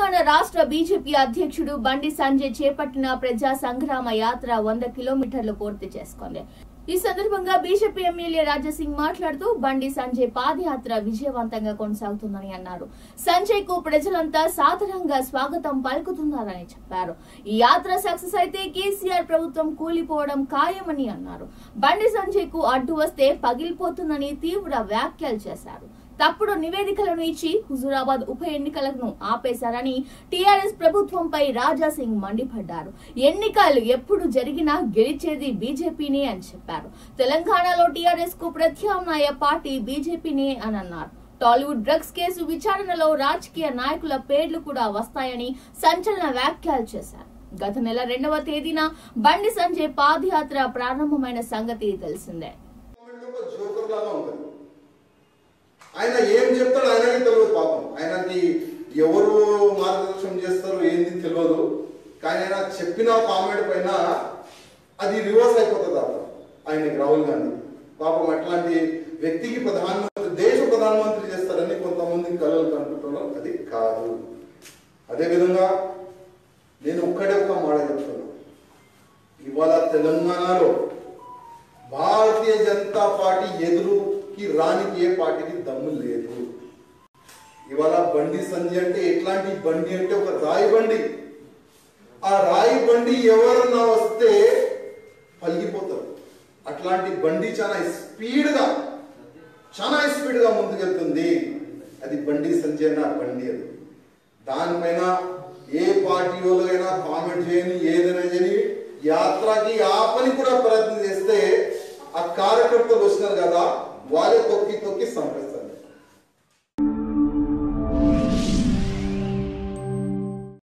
తెలంగాణ రాష్ట్ర బీజేపీ అధ్యక్షుడు బండి సంజయ్ చేపట్టిన ప్రజా సంగ్రామ యాత్ర 100 కిలోమీటర్లు పూర్తి చేసుకుంది। ఈ సందర్భంగా బీజేపీ ఎమ్మెల్యే రాజాసింగ్ మాట్లాడుతూ బండి సంజయ్ పాదయాత్ర విజయవంతంగా కొనసాగుతుందని అన్నారు। సంజయ్ కు ప్రజలంతా సాధారణంగా స్వాగతం పలుకుతున్నారని చెప్పారు। ఈ యాత్ర సక్సెస్ అయితే కేసీఆర్ ప్రభుత్వం కూలిపోవడం ఖాయమని అన్నారు। బండి సంజయ్ కు అడ్డు వస్తే పగిలిపోతుందని తీవ్ర వ్యాఖ్యలు చేశారు। తప్పుడు నివేదికలను ఇచ్చి హుజూరాబాద్ ఉప ఎన్నికలను ఆపేశారని టీఆర్ఎస్ ప్రభుత్వంపై రాజాసింగ్ మండిపడ్డారు। ఎన్నికలు ఎప్పుడు జరిగినా గెలిచేది బీజేపీనే అని చెప్పారు। తెలంగాణలో టీఆర్ఎస్ కు ప్రత్యామ్నాయ పార్టీ బీజేపీనే అని అన్నారు। టాలీవుడ్ డ్రగ్స్ కేసు విచారణలో రాజకీయ నాయకుల పేర్లు కూడా వస్తాయని సంచలన వ్యాఖ్యలు చేశారు। గత నెల 2వ తేదీన బండి సంజయ్ పాదయాత్ర ప్రారంభమైన సంగతి తెలిసిందే। ఆయన ఏం చెప్తాడు ఆయనకి తెలియదు పాపం, ఆయనకి ఎవరు మార్గదర్శనం చేస్తారో ఏంది తెలియదు, కానీ ఆయన చెప్పిన కామెంట్ పైన అది రివర్స్ అయిపోతుంది ఆయనకి రాహుల్ గాంధీ పాపం అట్లాంటి వ్యక్తికి దేశ ప్రధానమంత్రి చేస్తారని కొంతమంది కలలు అనుకుంటున్నారు, అది కాదు। అదేవిధంగా నేను ఒక్క మాట చెప్తున్నాను, ఇవాళ తెలంగాణలో భారతీయ జనతా పార్టీ ఎదురుకి రానికి ఏ పార్టీకి దమ్ము లేదు। ఇవాళ బండి సంజయ్ అంటే ఎట్లాంటి బండి అంటే ఒక రాయి బండి, ఆ రాయి బండి ఎవరన్నా వస్తే పలిగిపోతారు, అట్లాంటి బండి చాలా స్పీడ్గా ముందుకెళ్తుంది, అది బండి సంజయ్ నా బండి। అది దానిపైన ఏ పార్టీ వాళ్ళైనా కామెంట్ చేయని ఏదైనా చేయని యాత్రకి ఆపని కూడా ప్రయత్నం చేస్తే ఆ కార్యకర్తలు వచ్చినారు కదా వాళ్ళే తొక్కి